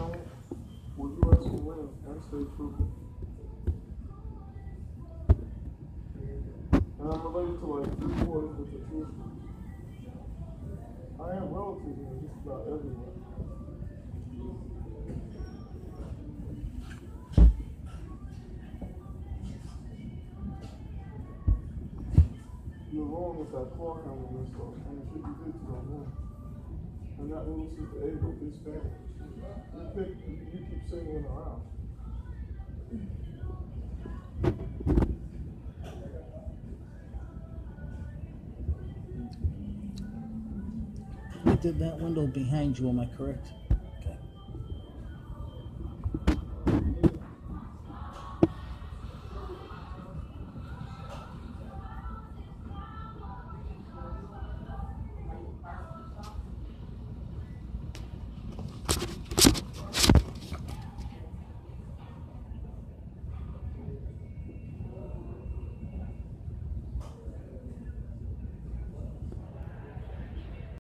down with U.S. will win and stay true. And I'm related to like 3/4 with the truth. I am relatives in just about everywhere. You're wrong with that claw camera and stuff. And the shit you did to them, man. And that little sister Ava, his family. You keep singing around. You did that window behind you, am I correct?